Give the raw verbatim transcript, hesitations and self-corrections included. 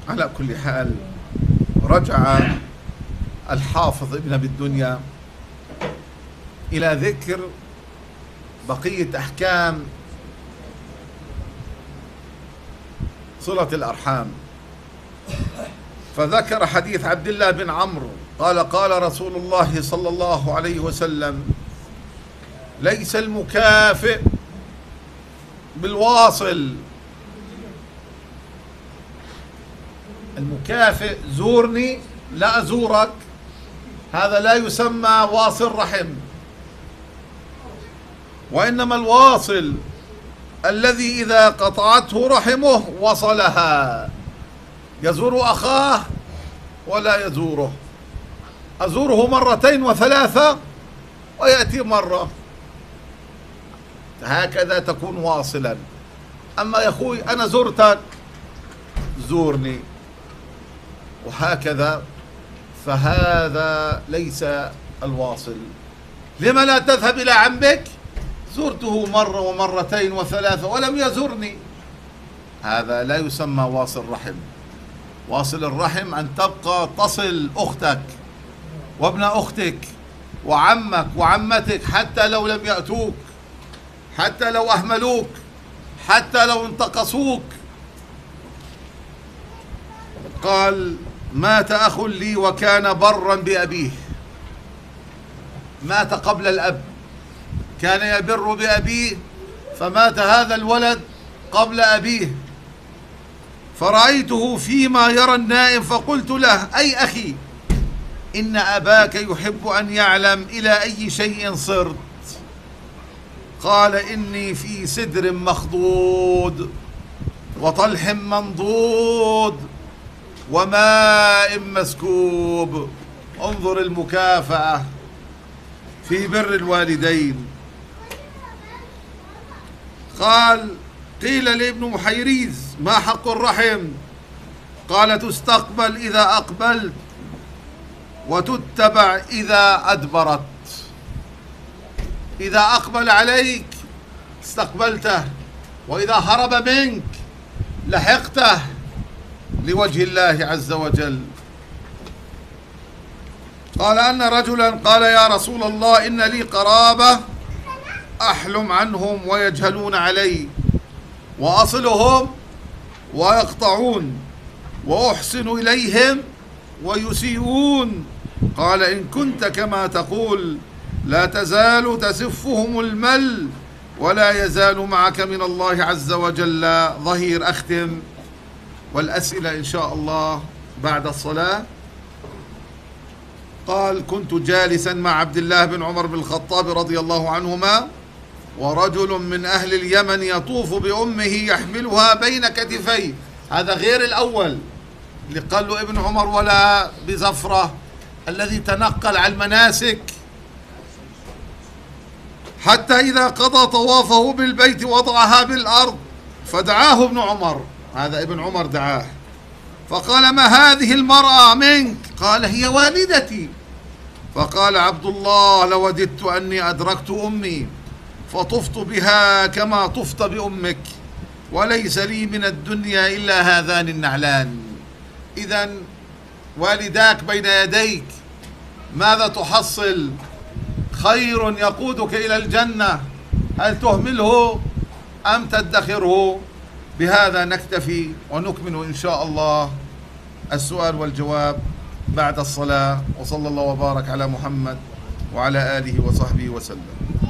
على كل حال، رجع الحافظ ابن أبي الدنيا إلى ذكر بقية أحكام صلة الأرحام، فذكر حديث عبد الله بن عمرو قال قال رسول الله صلى الله عليه وسلم: ليس المكافئ بالواصل. المكافئ زورني لا أزورك، هذا لا يسمى واصل رحم، وإنما الواصل الذي إذا قطعته رحمه وصلها، يزور أخاه ولا يزوره، أزوره مرتين وثلاثة ويأتي مرة، هكذا تكون واصلا. أما يا أخوي أنا زرتك زورني، وهكذا، فهذا ليس الواصل. لما لا تذهب إلى عمك؟ زرته مرة ومرتين وثلاثة ولم يزرني، هذا لا يسمى واصل رحم. واصل الرحم أن تبقى تصل أختك وابن أختك وعمك وعمتك حتى لو لم يأتوك، حتى لو أهملوك، حتى لو انتقصوك. قال: مات أخ لي وكان برا بأبيه، مات قبل الأب، كان يبر بأبيه، فمات هذا الولد قبل أبيه، فرأيته فيما يرى النائم فقلت له: أي أخي، إن أباك يحب أن يعلم إلى أي شيء صرت. قال: إني في سدر مخضود وطلح منضود وماء مسكوب. انظر المكافأة في بر الوالدين. قال: قيل لابن محيريز: ما حق الرحم؟ قال: تستقبل إذا أقبلت وتتبع إذا أدبرت. إذا أقبل عليك استقبلته، وإذا هرب منك لحقته لوجه الله عز وجل. قال أن رجلا قال: يا رسول الله، إن لي قرابة أحلم عنهم ويجهلون علي، وأصلهم ويقطعون، وأحسن إليهم ويسيئون. قال: إن كنت كما تقول لا تزال تسفهم المل، ولا يزال معك من الله عز وجل ظهير. أختم والأسئلة إن شاء الله بعد الصلاة. قال: كنت جالسا مع عبد الله بن عمر بن الخطاب رضي الله عنهما، ورجل من أهل اليمن يطوف بأمه يحملها بين كتفيه. هذا غير الأول اللي قال له ابن عمر: ولا بزفرة، الذي تنقل على المناسك حتى إذا قضى طوافه بالبيت وضعها بالأرض، فدعاه ابن عمر، هذا ابن عمر دعاه، فقال: ما هذه المرأة منك؟ قال: هي والدتي. فقال عبد الله: لوددت أني أدركت أمي فطفت بها كما طفت بأمك، وليس لي من الدنيا إلا هذان النعلان. إذن والداك بين يديك، ماذا تحصل؟ خير يقودك إلى الجنة، هل تهمله أم تدخره؟ بهذا نكتفي، ونكمل إن شاء الله السؤال والجواب بعد الصلاة. وصلى الله وبارك على محمد وعلى آله وصحبه وسلم.